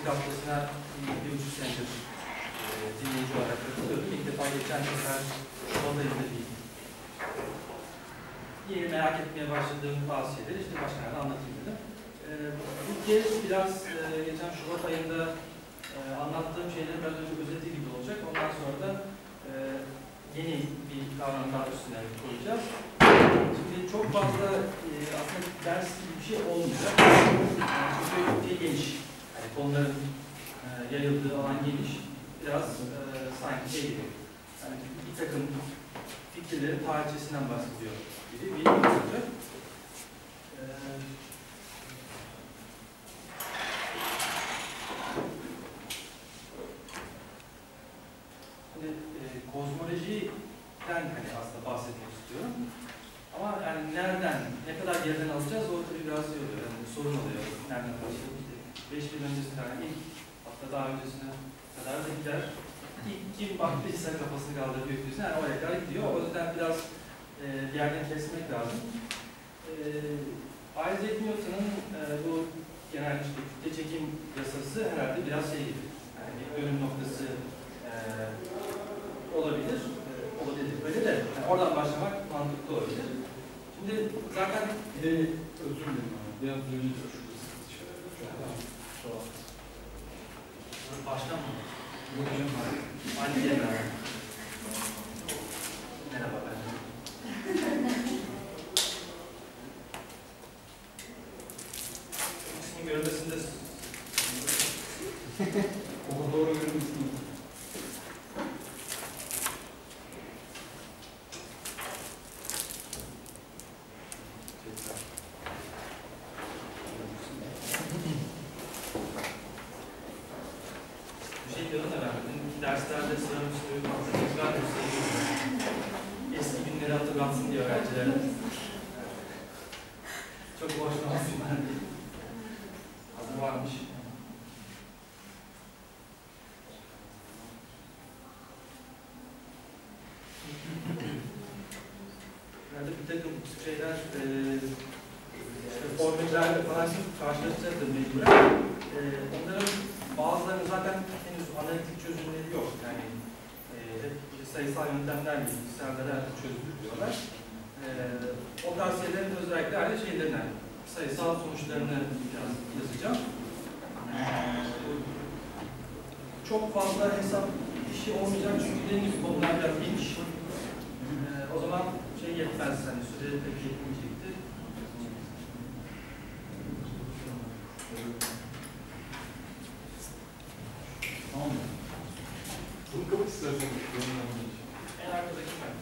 fizik haftasına 1,5 senedir dinleyici olarak katılıyorum. İlk defa geçen sefer Şubat'ta izlediğim. Yeni merak etmeye başladığım bazı şeyleri işte başkanlarına anlatayım dedim. Bu kez biraz geçen Şubat ayında anlattığım şeylerin biraz önce özeti gibi olacak. Ondan sonra da yeni bir kavramlar üstüne koyacağız. Şimdi çok fazla aslında ders gibi bir şey olmayacak. Çünkü şey geniş. Yani konuların yayıldığı alan geniş. Biraz sanki şey gibi. Yani bir takım fikirlerin tarihçesinden bahsediyor gibi bir şey olacak. Kozmolojiden hani aslında bahsetmek istiyorum. Ama yani nereden, ne kadar yerden alacağız o tabii biraz şey oluyor. Yani sorun oluyor. Nereden başlayalım? İşte 5 yıl öncesine ilk, hatta daha öncesine kadar da gider. İlk kim baktıysa kafasını kaldırıp gökyüzüne yani oraya kadar gidiyor. O yüzden biraz bir yerden kesmek lazım. Isaac Newton'un bu genel işte kütle çekim yasası herhalde biraz şey gibi. Yani bir dönüm noktası olabilir. Öyle de yani oradan başlamak mantıklı olabilir. Şimdi zaten özür dilerim abi. Biraz önce de baştan mı? Anne merhaba. Merhaba ben. İsmi görmesinde o doğru görmesinde. derslerde sıra üstü tekrar eski günleri hatırlatsın diye öğrencilere. Çok boşlamasın ben de. Hazır varmış. Nerede bir takım şeyler formüllerle falan karşılaşacaktır mecburen. Onların bazılarının zaten henüz analitik çözümleri yok. Yani hep sayısal yöntemlerle, bilgisayarlarla çözülür diyorlar. O tarz şeylerin özellikle şeylerine, sayısal sonuçlarını biraz yazacağım. Çok fazla hesap işi olmayacak çünkü dediğim gibi konular biraz geniş. O zaman şey yetmez, hani süre pek yetmeyecektir. Tamam mı? Bunu kapat istersen. En arkadaki ben.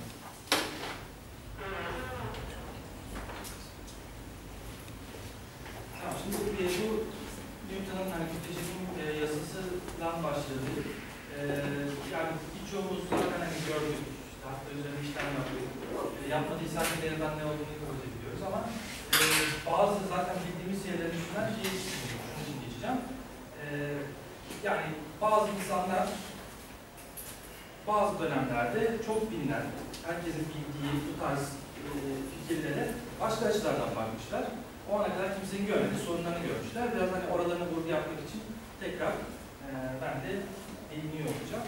Tamam, şimdi bu Newton'un hani kütle çekim yasasından başladı. Yani birçoğumuz zaten hani gördük, işte hatta üzerine işlem yaptık. Yapmadıysak nereden ne olduğunu kabul ediyoruz ama bazı zaten bildiğimiz şeylerin üstünden şunu için geçeceğim. Yani bazı insanlar bazı dönemlerde çok bilinen, herkesin bildiği bu tarz fikirlere başka açılardan bakmışlar. O ana kadar kimsenin görmediği sorunlarını görmüşler. Biraz hani oralarını vurgu yapmak için tekrar ben de değiniyor olacağım.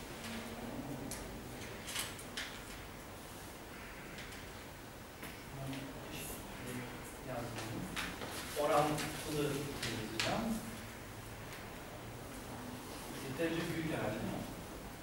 Orantılı yazacağım. Yeterince büyük herhalde değil mi?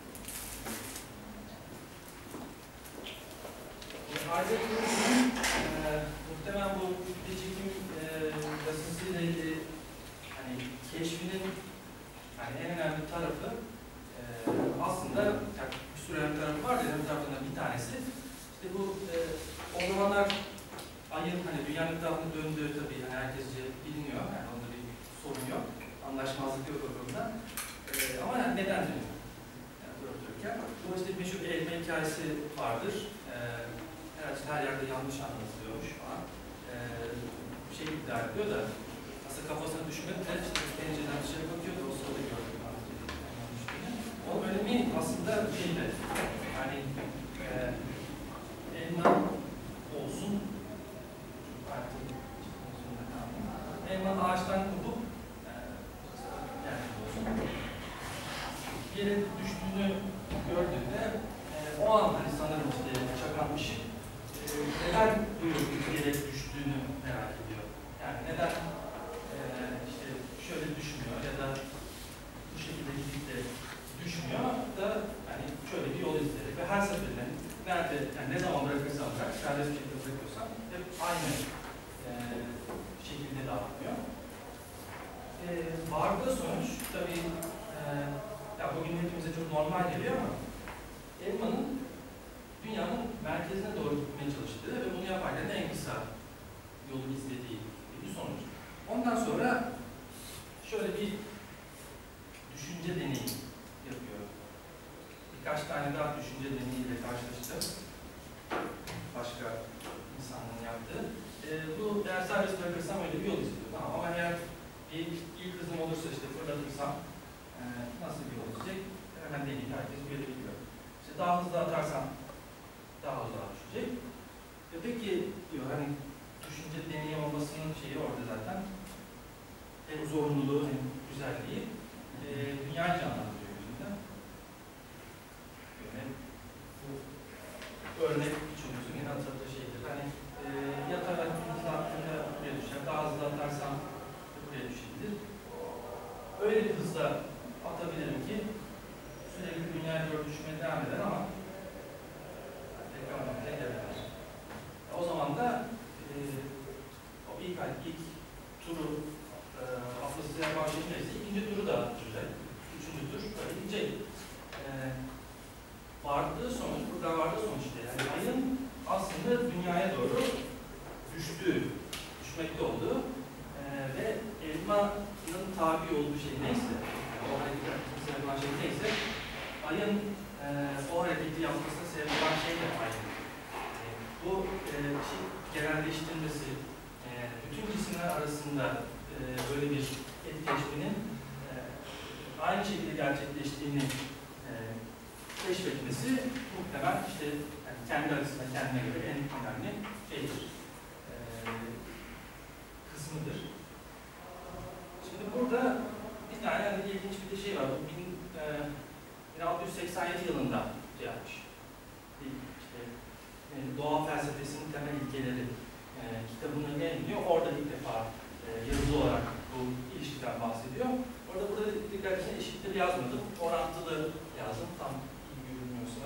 Isaac Newton'un muhtemelen bu kütle çekim yasasıyla ilgili hani keşfinin yani en önemli tarafı aslında yani bir sürü önemli tarafı var da önemli tarafından bir tanesi işte bu o zamanlar ayın hani dünyanın etrafında döndüğü tabii yani herkesce biliniyor yani onda bir sorun yok anlaşmazlık yok o konuda ama yani neden dönüyor? Yani durup dururken bu işte meşhur bir elma hikayesi vardır. Her yerde yanlış anlatılıyormuş falan. Bir şey iddia ediyor da aslında kafasına düşmedi de işte pencereden dışarı bakıyordu o sırada gördüm. O önemi aslında şeyde yani elma olsun elmanın ağaçtan kopup yani bir yere düştüğünü gördüğünde o an hani sanırım işte çakan ışık neden bir yere düştüğünü merak ediyor. Yani neden işte şöyle düşmüyor ya da bu şekilde gidip de düşmüyor da hani şöyle bir yol izleyerek ve her seferinde nerede, yani ne zaman bırakırsam bırak, serbest bir şekilde bırakıyorsam hep aynı şekilde davranıyor. Vardığı sonuç tabii ya bugün hepimize çok normal geliyor ama elmanın dünyanın merkezine doğru gitmeye çalıştığı ve bunu yaparken de en kısa yolu izlediği bir sonuç. Ondan sonra şöyle bir düşünce deneyi yapıyor. Birkaç tane daha düşünce deneyiyle karşılaştım. Başka insanların yaptığı. Bu eğer serbest bırakırsam öyle bir yol izliyor. Tamam. Ama eğer ilk hızım olursa işte fırlatırsam nasıl bir yol izleyecek? Hemen deneyim. Herkes görebiliyor. İşte daha hızlı atarsam daha uzağa düşecek. Peki diyor hani düşünce deneyi olmasının şeyi orada zaten. Hem zorunluluğu hem güzelliği. Dünyayı canlandırıyor gözünden. Yani bu örnek çocuğumuzun yine hatırladığı şeydir. Hani yatarak hızlı attığında buraya düşer. Daha hızlı atarsam buraya düşebilir. Öyle bir hızla atabilirim ki sürekli dünyaya doğru düşmeye devam eder ama tekrar noktaya gelemez. O zaman da o ilk turu atlasıya yapan şey neyse ikinci turu da atacak. Üçüncü tur böyle gidecek. Vardığı sonuç, burada vardığı sonuç işte. Yani ayın aslında dünyaya doğru düşmekte olduğu ve elmanın tabi olduğu şey neyse, o hareketi yapmasına sebep olan şey neyse, ayın o hareketi yapmasına sebep olan şey de aynı. Bu genelleştirmesi, bütün cisimler arasında böyle bir etkileşmenin aynı şekilde gerçekleştiğini keşfetmesi muhtemelen işte yani kendi arasında kendine göre en önemli şeydir, kısmıdır. Şimdi burada bir tane yani ilginç bir şey var. 1687 yılında şey yapmış. İşte, doğa felsefesinin temel ilkeleri kitabını yayınlıyor. Orada ilk defa yazılı olarak bu ilişkiden bahsediyor. Burada dikkat edin eşittir yazmadım. Orantılı yazdım. Tam iyi görünmüyorsa.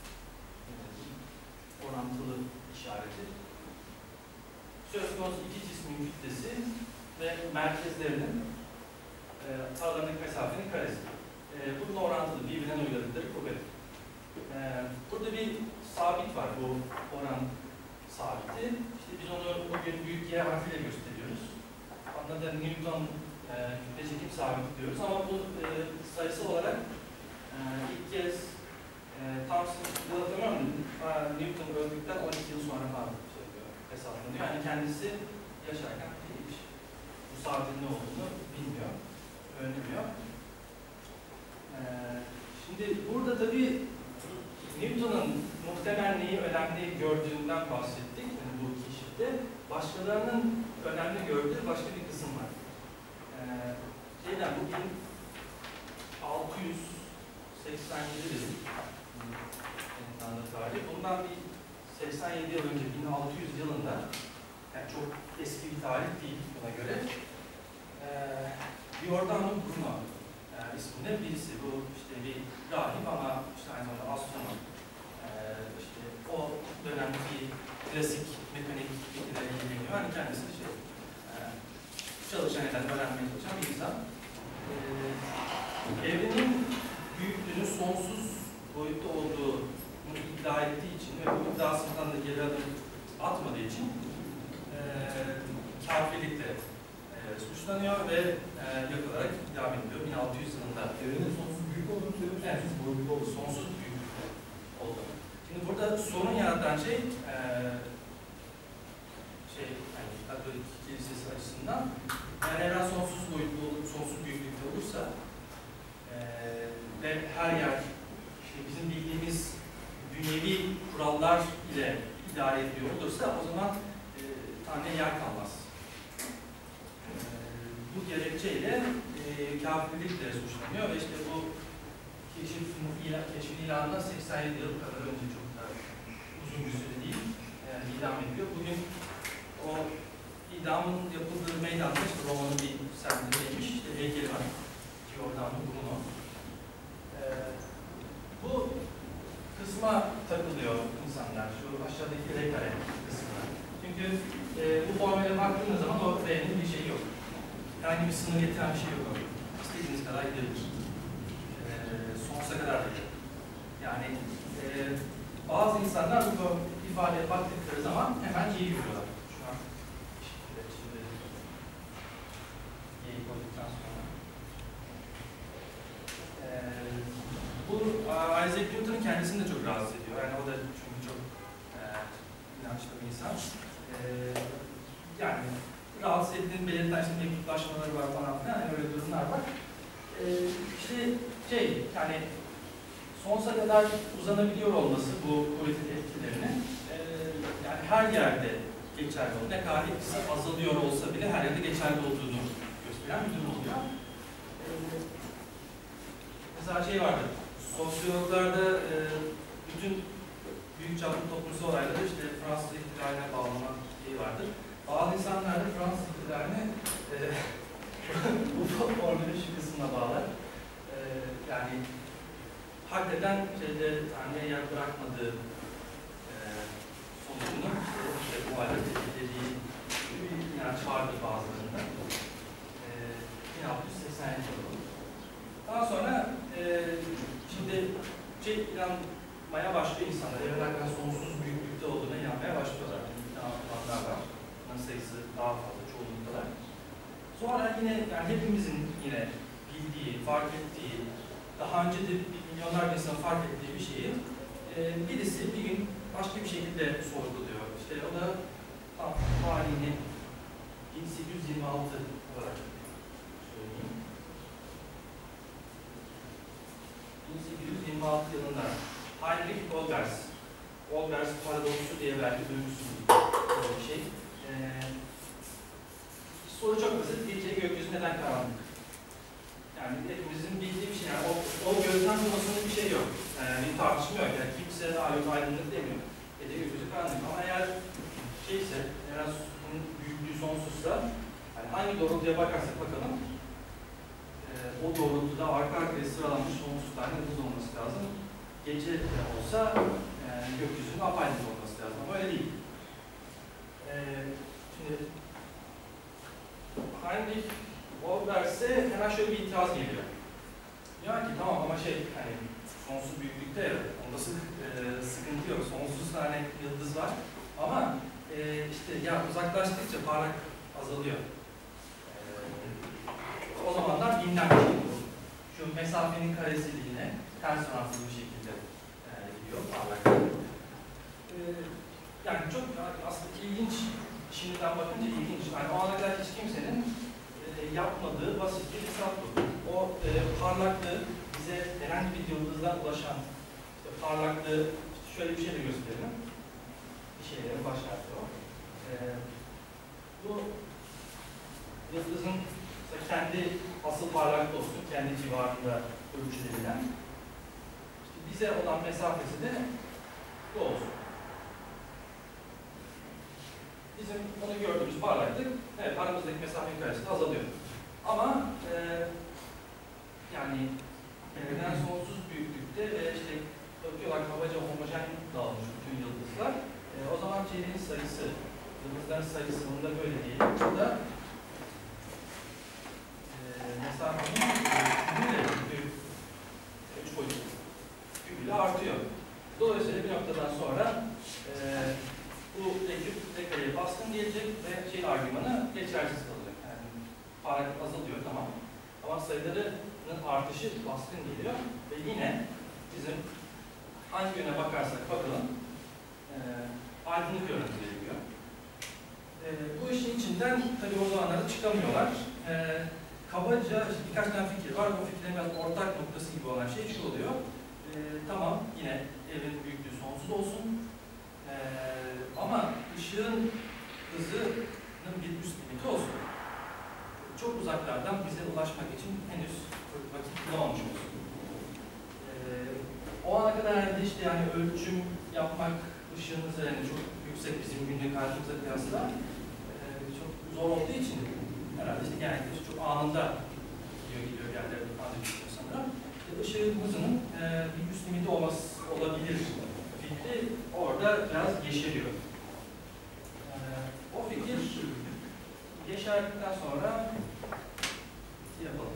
Orantılı işareti. Söz konusu iki cismin kütlesi ve merkezlerinin aralarındaki mesafenin karesi. Bunun orantılı birbirine uyguladıkları kuvvet. Burada bir sabit var, bu oran sabiti. İşte biz onu bugün büyük Y harfiyle gösteriyoruz. Aslında Newton kütle çekim sabiti diyoruz ama bu sayısı olarak ilk kez tam yıl hatırlamıyorum, Newton öldükten 12 yıl sonra falan hesaplanıyor. Yani kendisi yaşarken hiç bu sabitin ne olduğunu bilmiyor, öğrenemiyor. Şimdi burada tabii Newton'un muhtemel neyi önemli gördüğünden bahsettik. Yani bu keşifte başkalarının önemli gördüğü başka bir kısım var. Bu 1687 dedim. Tarihi. Bundan bir 87 yıl önce 1600 yılında yani çok eski bir tarih değil buna göre Giordano Bruno isminde birisi. Bu işte bir rahip ama işte aynı zamanda astronom. İşte o dönemki klasik mekanik bilgilerle ilgileniyor. Hani kendisi çalışan eden, öğrenmeye çalışan bir insan. Evrenin büyüklüğünün sonsuz boyutta olduğunu iddia ettiği için ve bu iddiasından da geri adım atmadığı için kafirlikle suçlanıyor ve yakılarak idam ediliyor 1600 yılında. Evrenin sonsuz büyük olduğunu söylüyorsunuz. Evet, sonsuz büyüklükte olduğunu. Şimdi burada sorun yaratan şey yani Katolik Kilisesi açısından yani evren sonsuz boyutlu olup sonsuz büyüklükte olursa ve her yer işte bizim bildiğimiz dünyevi kurallar ile idare ediliyor olursa o zaman Tanrı'ya yer kalmaz. Bu gerekçeyle kafirlikle suçlanıyor ve işte bu keşfin ilanına 87 yıl kadar önce, çok da uzun bir süre değil, idam ediliyor. Bugün o idamın yapıldığı meydanda işte Roma'nın bir semtindeymiş, işte heykeli var. Giordano Bruno. Bu kısma takılıyor insanlar, şu aşağıdaki R kare kısmına. Çünkü bu formüle baktığınız zaman o R'nin bir şeyi yok. Herhangi bir sınır getiren bir şey yok. İstediğiniz kadar gidebilir. Sonsuza kadar da gidebilir. Yani bazı insanlar bu ifadeye baktıkları zaman hemen G'yi görüyorlar. Şu an G'yi koyduktan sonra. Bu Isaac Newton'un kendisini de çok rahatsız ediyor. Yani o da çünkü çok inançlı bir insan. Yani rahatsız edildiğini belirten işte mektuplaşmaları var falan filan, yani öyle durumlar var. İşte yani sonsuza kadar uzanabiliyor olması bu kuvvetin etkilerini yani her yerde geçerli oluyor. Ne kadar etkisi azalıyor olsa bile her yerde geçerli olduğunu gösteren bir durum oluyor. Mesela şey vardı, sosyologlarda bütün büyük çaplı toplumsal olayları işte Fransız ihtilaline bağlanan şey vardır. Bazı insanlar da Fransız ihtilaline bu formülün şu kısmına bağlar. Yani hakikaten Tanrı'ya yer bırakmadığı sonucunu işte bu olayları etkilediği yani çağırdı bazılarında. 1687 yılı. Daha sonra şimdi inanmaya başlıyor insanlar. Evrenler sonsuz büyüklükte olduğuna inanmaya başlıyorlar. İnananlar var. Bunların sayısı daha fazla, çoğunluktalar. Sonra yine yani hepimizin yine bildiği, fark ettiği, daha önce de milyonlarca insanın fark ettiği bir şeyi birisi bir gün başka bir şekilde sorguluyor. İşte o da tarihini 1826 olarak söyleyeyim. 1826 yılında Heinrich Olbers paradoksu diye belki duymuşsunuz bir şey. Soru çok basit. Gece gökyüzü neden karanlık? Yani hepimizin bildiği bir şey. Yani o gözlem konusunda bir şey yok. Bir tartışma yok. Yani kimse aydınlık demiyor. Gece gökyüzü karanlık. Ama eğer eğer bunun büyüklüğü sonsuzsa, yani hangi doğrultuya bakarsak bakalım, o doğrultuda arka arkaya sıralanmış sonsuz tane yıldız olması lazım. Gece olsa gökyüzünün apaydınlık olması lazım. Ama öyle değil. Şimdi Heinrich Olbers'e hemen şöyle bir itiraz geliyor. Diyor ki tamam ama hani sonsuz büyüklükte ya, onda sıkıntı yok. Sonsuz tane yıldız var. Ama işte ya uzaklaştıkça parlak azalıyor. O zamanlar bilinen bir şey bu. Şu mesafenin karesi yine ters oransız bir şekilde gidiyor parlaklık. Yani çok aslında ilginç, şimdiden bakınca ilginç. Yani o ana kadar hiç kimsenin yapmadığı basit bir hesap bu. O parlaklığı bize herhangi bir yıldızdan ulaşan parlaklığı şöyle bir şey de gösterelim. Bir şeylerin baş harfi o. Bu yıldızın kendi asıl parlaklığı olsun, kendi civarında ölçülebilen. İşte bize olan mesafesi de bu olsun. Bizim onu gördüğümüz parlaklık, evet aramızdaki mesafenin karesi de azalıyor. Ama yani evren sonsuz büyüklükte ve işte bakıyorlar kabaca homojen dağılmış bütün yıldızlar. O zaman şeylerin sayısı, yıldızların sayısı bunda böyle değil. Burada mesafenin kübüyle, 3 boyut kübüyle artıyor. Dolayısıyla bir noktadan sonra bu rekareye baskın gelecek ve argümanı geçersiz kalacak. Yani parlaklık azalıyor tamam. Ama sayılarının artışı baskın geliyor ve yine bizim hangi yöne bakarsak bakalım aydınlık görüntü geliyor. Bu işin içinden tabii o zamanlarda çıkamıyorlar. Kabaca işte birkaç tane fikir var. Bu fikirlerin biraz ortak noktası gibi olan şey şu oluyor. Tamam yine evrenin büyüklüğü sonsuz olsun. Ama ışığın hızının bir üst limiti olsun. Çok uzaklardan bize ulaşmak için henüz vakit bulamamış olsun. genelde işte yani ölçüm yapmak ışığın hızı yani çok yüksek bizim günlük hayatımıza kıyasla çok zor olduğu için herhalde işte genellikle çok anında gidiyor yerlerde ifade ediyor sanırım. Işığın hızının bir üst limiti olabilir fikri orada biraz yeşeriyor. O fikir yeşerdikten sonra yapalım.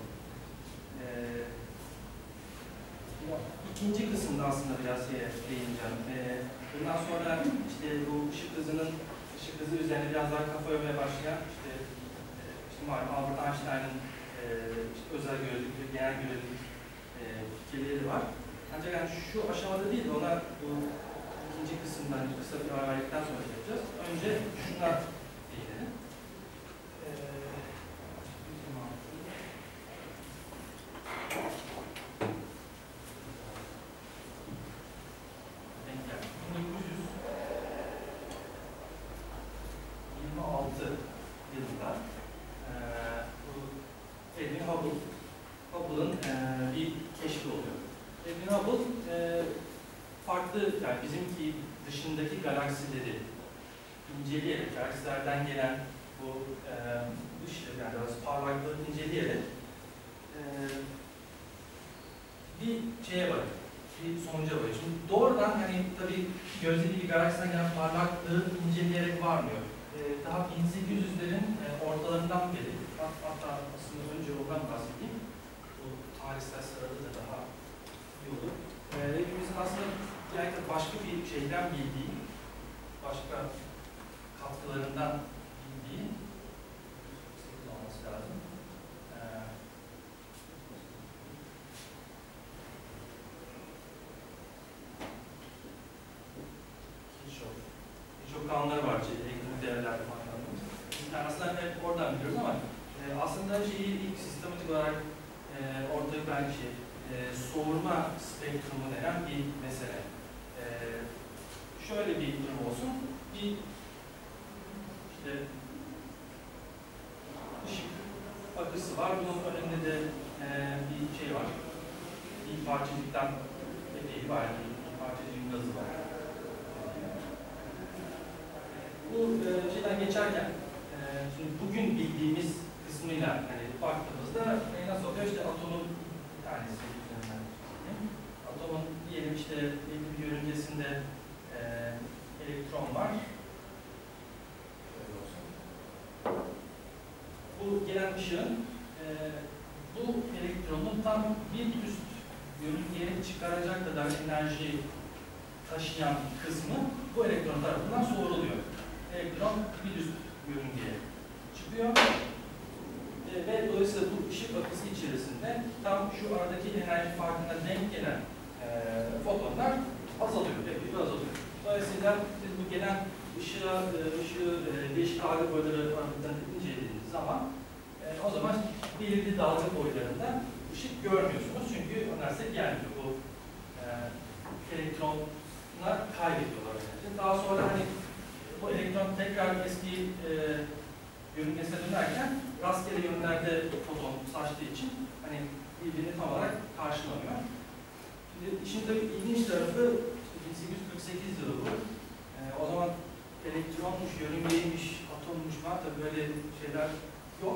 İkinci kısımda aslında biraz değineceğim. Bundan sonra işte bu ışık hızı üzerine biraz daha kafa yormaya başlayan işte malum Albert Einstein'ın işte özel görelilik, genel görelilik fikirleri var. Ancak yani şu aşamada değil, ona bu ikinci kısımdan kısa bir ara verdikten sonra yapacağız. Önce şuna değinelim. Yılında Edwin Hubble'ın bir keşfi oluyor. Edwin Hubble farklı, yani bizimki dışındaki galaksileri inceleyerek, galaksilerden gelen bu ışığı, yani parlaklığı inceleyerek bir şeye varıyor, bir sonuca varıyor. Şimdi doğrudan hani tabii gözlediği bir galaksiden gelen parlaklığı inceleyerek varmıyor. Daha 1800'lerin ortalarından beri, hatta aslında önce ondan bahsedeyim, bu tarihsel sırada da daha iyi olur. Hepimizin aslında genellikle başka bir şeyden bildiği, başka katkılarından bildiği olması lazım. Çok kanunları var, elektrik değerlerde falan. Yani aslında hep oradan biliyoruz ama aslında şeyi ilk sistematik olarak ortaya belki soğurma spektrumu denen bir mesele. Şöyle bir durum olsun, bir işte ışık akısı var, bunun önünde de bir şey var, bir parçacıktan epey var, bir parçacığın gazı var. Bu şeyden geçerken, şimdi bugün bildiğimiz kısmıyla hani baktığımızda nasıl oluyor? İşte atomun bir tanesi üzerinden atomun diyelim işte belli bir yörüngesinde elektron var. Böyle olsun. Bu gelen ışığın bu elektronun tam bir üst yörüngeye çıkaracak kadar enerji taşıyan kısmı bu elektron tarafından soğuruluyor. Elektron bir üst yörüngeye çıkıyor ve dolayısıyla bu ışık akısı içerisinde tam şu aradaki enerji farkına denk gelen fotonlar azalıyor, epey azalıyor. Dolayısıyla biz bu gelen ışığı değişik dalga boyları arasından incelediğiniz zaman o zaman belirli dalga boylarında ışık görmüyorsunuz çünkü onlar size gelmiyor. Bu elektronlar kaybediyorlar. Daha sonra hani bu elektron tekrar eski yörüngesine dönerken rastgele yönlerde foton saçtığı için hani birbirini tam olarak karşılamıyor. Şimdi işin tabii ilginç tarafı 1848 yılı bu. O zaman elektronmuş, yörüngeymiş, atommuş falan tabii böyle şeyler yok.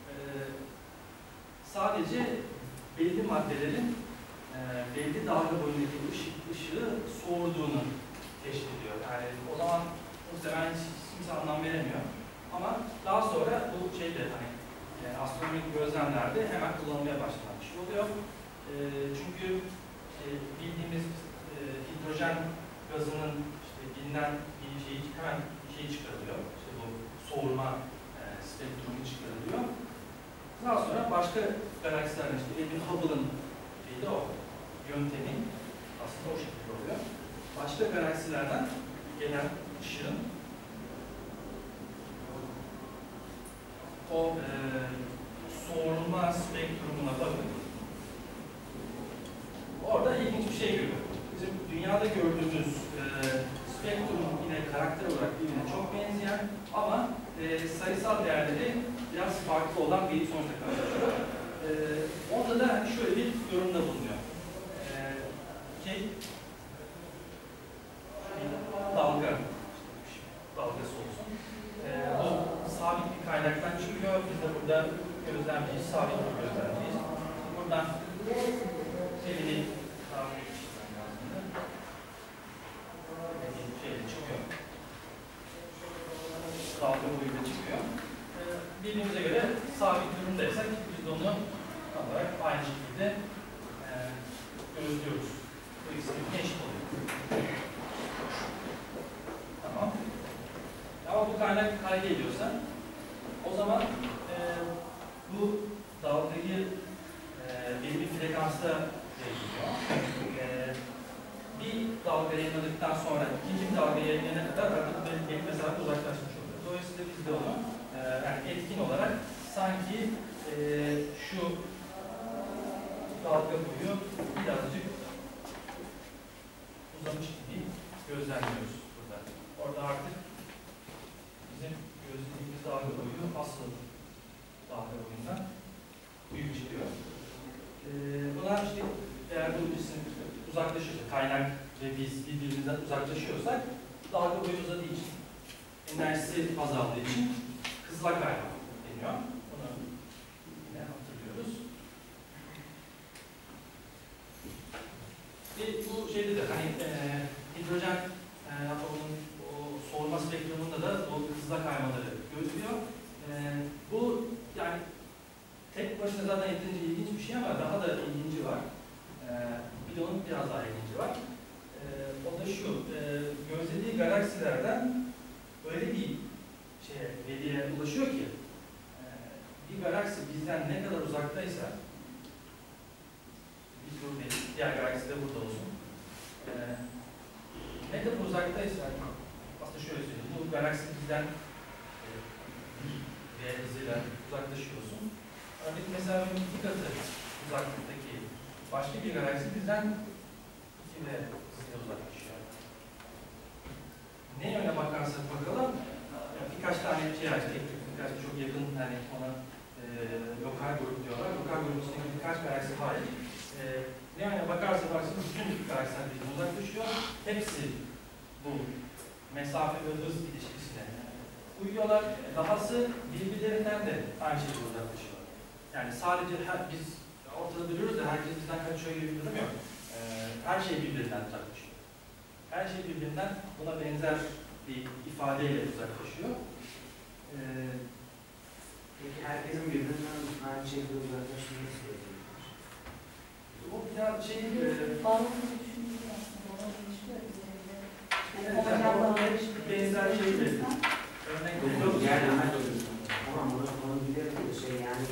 Sadece belli maddelerin belli dalga boyundaki ışığı soğurduğunu keşfediyor. Yani o zaman muhtemelen hiç kimse anlam veremiyor. Ama daha sonra bu şeyde hani astronomik gözlemlerde hemen kullanılmaya başlanan bir şey oluyor. Çünkü bildiğimiz hidrojen gazının işte bilinen bir şeyi hemen bir şey çıkarılıyor. İşte bu soğurma spektrumu çıkarılıyor. Daha sonra başka galaksilerden işte Edwin Hubble'ın şeyi de o yöntemi aslında o şekilde oluyor. Başka galaksilerden gelen ışığın o soğurma spektrumuna bakın. Orada ilginç bir şey görüyor. Bizim dünyada gördüğümüz spektrum yine karakter olarak birbirine çok benzeyen ama sayısal değerleri biraz farklı olan bir sonuçta karşılaşıyor. Onda da hani şöyle bir yorumda bulunuyor. buradan elini daha büyük çizmem lazım. Şeyle çıkıyor. Dalga boyuyla çıkıyor. Bildiğimize göre sabit durumdaysak biz de onu tam olarak aynı şekilde gözlüyoruz. Bu ikisi eşit oluyor. Tamam. Ama bu kaynak hareket ediyorsa o zaman bu dalgayı belli bir frekansta yayınlıyor. Bir dalga yayınladıktan sonra ikinci bir dalga yayınlayana kadar artık belli mesafe uzaklaşmış oluyor. Dolayısıyla biz de onu yani etkin olarak sanki şu dalga boyu birazcık uzamış gibi gözlemliyoruz burada. Orada artık bizim gözlediğimiz dalga boyu asıl dalga boyundan büyük çıkıyor. Buna işte eğer bu cisim uzaklaşıyorsa, kaynak ve biz birbirimizden uzaklaşıyorsak dalga boyu uzadığı için, enerjisi azaldığı için kızılak kaynak deniyor. Bunu yine hatırlıyoruz. Ve bu şeyde de hani hidrojen atomunun o soğuma spektrumunda da o kızılak kaymaları görülüyor. Bu yani tek başına zaten yeterince ilginç bir şey ama daha da ilginci var. Bir de onun biraz daha ilginci var. O da şu, gözlediği galaksilerden öyle bir veriye ulaşıyor ki bir galaksi bizden ne kadar uzaktaysa biz buradayız, diğer galaksi de burada olsun. Ne kadar uzaktaysa aslında şöyle söyleyeyim, bu galaksi bizden v hızıyla uzaklaşıyorsun. Aradaki mesafenin 2 katı uzaklıktaki başka bir galaksi bizden 2 v hızıyla uzaklaşıyor. Ne yöne bakarsak bakalım, birkaç tane şey açtık, birkaç çok yakın hani ona lokal grup diyorlar. Lokal grubun içindeki birkaç galaksi hariç ne yöne bakarsa baksın bütün galaksiler bizden uzaklaşıyor. Hepsi bu mesafe ve hız ilişkisine uyuyorlar. Dahası birbirlerinden de aynı şekilde uzaklaşıyor. Yani sadece biz ortada duruyoruz da herkes bizden kaçıyor gibi bir durum yok. Her şey birbirinden uzaklaşıyor. Her şey birbirinden buna benzer bir ifadeyle uzaklaşıyor. Peki herkesin birbirinden aynı şekilde uzaklaşması gerekiyor. O biraz şey... Bağlantıyı düşündüğüm aslında ona ilişkiler üzerinde. Evet, yani benzer şeyle örnek veriyoruz. Yani tamam onu biliyorum da şey yani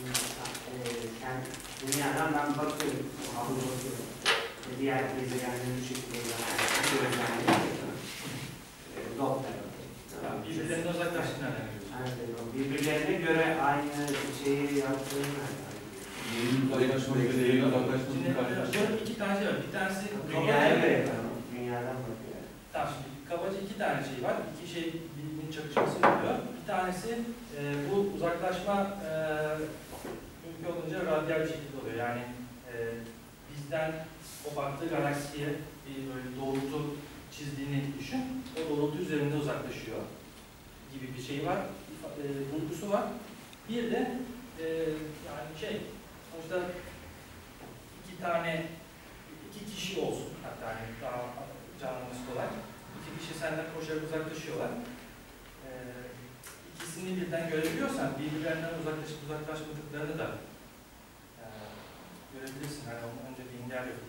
dünyadan ben bakıyorum, havlu bakıyorum. Diğer gezegenlerin bu şekilde bakıyoruz yani. Birbirlerinden uzaklaştığını evet, birbirlerine göre aynı şeyi yaptığını Yayının uzaklaşmak ve yayının uzaklaşmak. Şimdi iki tane şey var. Bir tanesi dünyaya göre dünyadan bakıyor. Tamam şimdi kabaca iki tane şey var. İki şey birbirinin çakışması oluyor. Bir tanesi bu uzaklaşma mümkün olunca radyal bir şekilde oluyor. Yani bizden o baktığı galaksiye bir böyle doğrultu çizdiğini düşün. O doğrultu üzerinde uzaklaşıyor gibi bir şey var. Bulgusu var. Bir de yani sonuçta iki kişi olsun. Hatta hani daha canlanması kolay. İki kişi senden koşarak uzaklaşıyorlar. İkisini birden görebiliyorsan birbirlerinden uzaklaşıp uzaklaşmadıklarını da görebilirsin. Yani onun önce bir engel yok.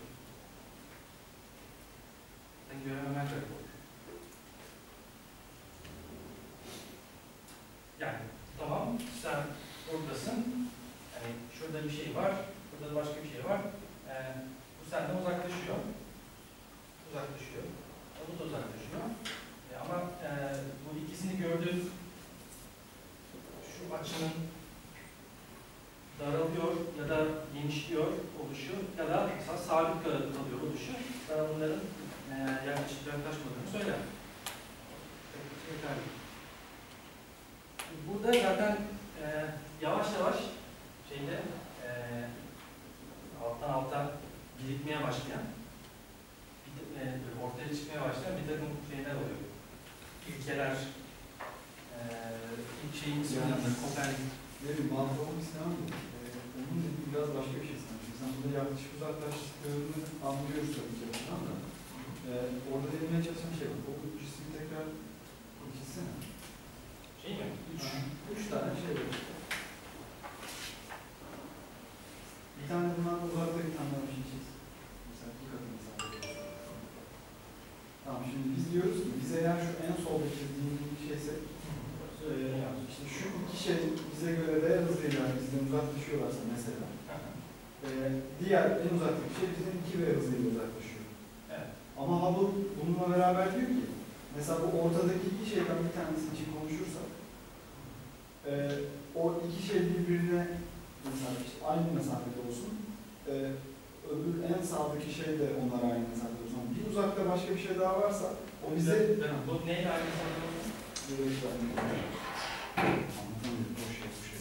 Sen görememen garip olur. Yani tamam sen buradasın. Yani şurada bir şey var. Burada başka bir şey var. Bu senden uzaklaşıyor. Uzaklaşıyor. O da uzaklaşıyor. Ama bu ikisini gördüğün şu açının daralıyor ya da genişliyor oluşu ya da sabit kalıyor oluşu. Bunların yaklaşık yaklaşmadığını söyler. Burada zaten yavaş yavaş alttan alta birikmeye başlayan, ortaya çıkmaya başlayan bir takım şeyler oluyor. İlkeler, ilk şeyin ismini Kopernik. Ne bileyim, bağlı olmak istemem de. Onun dediği biraz başka bir şey sanki. Mesela burada yaklaşık uzaklaştığını anlıyoruz tabii ki yapıdan da. Orada denilmeye çalışan şey var. O cismi tekrar ikisine. Şey mi? Üç tane şey var işte. Bir tane bundan uzakta, bir tane daha bir şey çiz. Mesela bir kadın mesela. Tamam, şimdi biz diyoruz ki bize eğer şu en solda çizdiğimiz bir şeyse işte şu iki şey bize göre V hızıyla bizden uzaklaşıyorlarsa mesela diğer en uzaktaki şey bizden 2V hızıyla uzaklaşıyor. Evet. Ama Hubble bununla beraber diyor ki mesela bu ortadaki iki şeyden bir tanesi için konuşursak o iki şey birbirine mesela işte aynı mesafede olsun, öbür en sağdaki şey de onlara aynı mesafede olsun. Bir uzakta başka bir şey daha varsa o bize... Bu neyle alakalı? Anlatamıyorum, boş şey.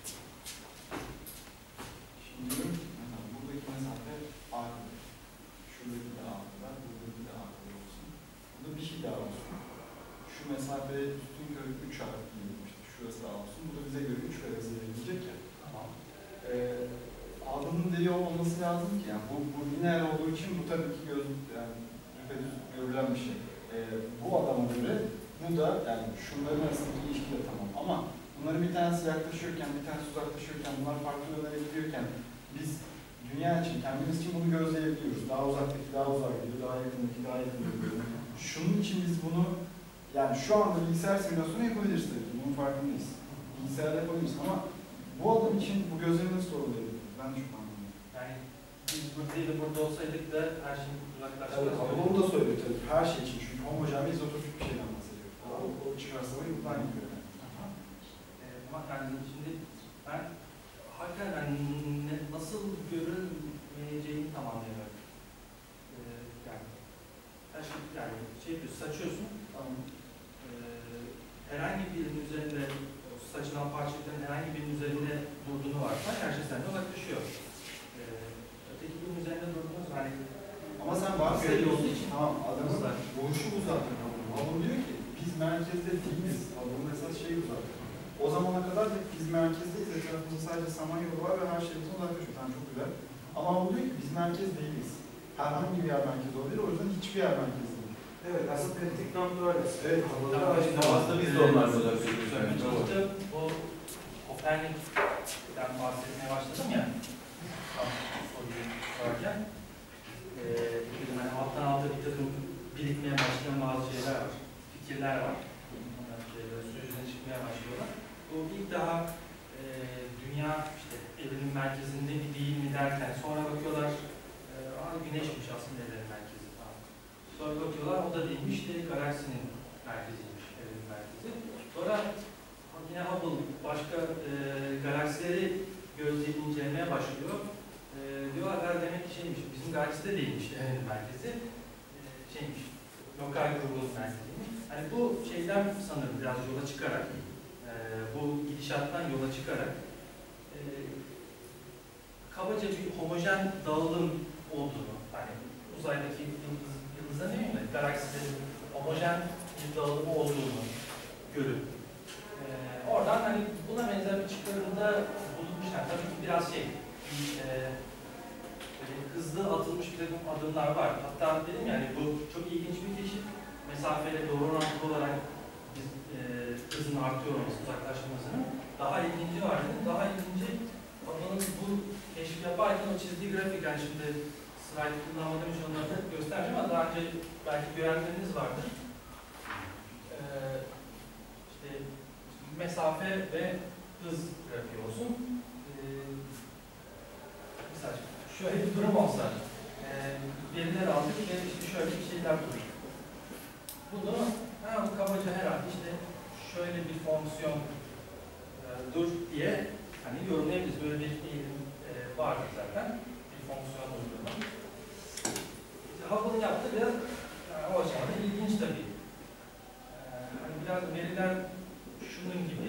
Şimdi mesela buradaki mesafe A. Şuradaki de A kadar, buradaki de A kadar olsun. Burada bir şey daha olsun. Şu mesafe üstün körü 3 A diyelim işte. Şurası A olsun. Bu da bize göre 3 V hızı verilecek ya. Tamam. A'nın deli olması lazım ki yani bu lineer olduğu için bu tabii ki yani görülen bir şey. Bu adama göre bu da yani şunların arasındaki ilişki de tamam ama bunların bir tanesi yaklaşıyorken, bir tanesi uzaklaşıyorken, bunlar farklı yönlere gidiyorken biz dünya için, kendimiz için bunu gözleyebiliyoruz. Daha uzaktaki daha uzak gidiyor, daha yakındaki daha yakın gidiyor. Şunun için biz bunu yani şu anda bilgisayar simülasyonu yapabiliriz tabii ki, bunun farkındayız. Bilgisayarda yapabiliriz ama bu adam için bu gözlemi nasıl doğrulayabiliriz? Ben çok anlamıyorum. Yani biz burada olsaydık da her şey uzaklaştırırız. Evet, ama onu da söylüyor tabii. Her şey için. Çünkü homojen ve izotropik bir şeyden bahsediyor. O çıkarsamayı buradan yapıyor yani. Ama yani şimdi ben hakikaten nasıl görünmeyeceğini tam anlayamıyorum. Yani şey yapıyorsun, saçıyorsun. Tamam. Herhangi birinin üzerinde, saçılan parçaların herhangi birinin üzerinde durduğunu varsa her şey senden uzaklaşıyor. Öteki birinin üzerinde durduğunuz hani Ama sen varsayıyorsun için tamam adamın Uzak. boğuşu uzak. Havun diyor ki biz merkezde değiliz. Havunun esas şeyi uzak. O zamana kadar da biz merkezdeyiz. Etrafımızda sadece Samanyolu var ve her şeyimiz uzaklaşıyor. Tamam, çok güzel. Ama havun diyor ki biz merkez değiliz. Herhangi bir yer merkez olabilir. O yüzden hiçbir yer merkez değil. Evet, aslında kritik nokta öyle. Evet, Aslında biz de onlarla uzaklaşıyoruz. Bu Kopernik'ten bahsetmeye başladım ya. Soruyu sorarken. Yani alttan alta bir takım birikmeye başlayan bazı şeyler var. Fikirler var. Onlar su yüzüne çıkmaya başlıyorlar. Bu ilk daha dünya işte evrenin merkezinde mi değil mi derken sonra bakıyorlar güneşmiş aslında evrenin merkezi falan. Sonra bakıyorlar o da değilmiş de galaksinin merkeziymiş evrenin merkezi. Sonra yine Hubble başka galaksileri gözleyip incelemeye başlıyor. Diyorlar demek ki şeymiş, bizim galakside değilmiş evrenin merkezi. Şeymiş, lokal grubun merkeziymiş. Yani bu şeyden sanırım biraz yola çıkarak, bu gidişattan yola çıkarak kabaca bir homojen dağılım olduğunu, hani uzaydaki yıldızda ne mi? Galaksilerin homojen bir dağılımı olduğunu görüp oradan hani buna benzer bir çıkarımda bulunmuşlar. Tabii ki biraz hızlı atılmış bir takım adımlar var. Hatta dedim yani bu çok ilginç bir keşif. Mesafeyle doğru orantılı olarak biz, hızın artıyor olması, uzaklaşmasının. Daha ilginci var dedim. Daha ilginci Habble'ın bu keşif yaparken o çizdiği grafik, yani şimdi slide kullanmadığım için onları da göstereceğim ama daha önce belki görenleriniz vardır. İşte mesafe ve hız grafiği olsun. Mesela şöyle bir durum olsa, veriler aldık ve işte şöyle bir şeyler bulduk. Bunu bu kabaca herhalde işte şöyle bir fonksiyon dur diye hani yorumlayabiliriz. Böyle bir eğilim vardı zaten. Bir fonksiyon uygulama. Hubble'ın yaptığı biraz o aşamada ilginç tabii. Hani biraz veriler şunun gibi.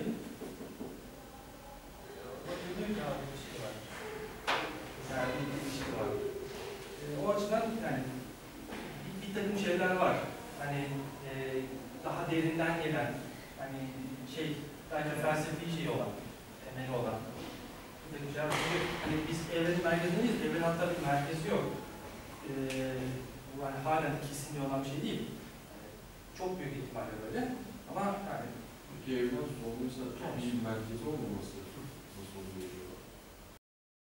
Diyor ki abi bir şey var. Yani bir ilişki var. O açıdan yani bir takım şeyler var. Hani daha derinden gelen, hani belki felsefi şey olan, temeli olan bir takım şeyler. Çünkü hani biz evrenin merkezindeyiz. Evrenin hatta bir merkezi yok. Bu yani halen kesinlikle olan bir şey değil. Çok büyük ihtimalle böyle. Ama yani Peki evren sonluysa bir merkezi olmaması nasıl oluyor?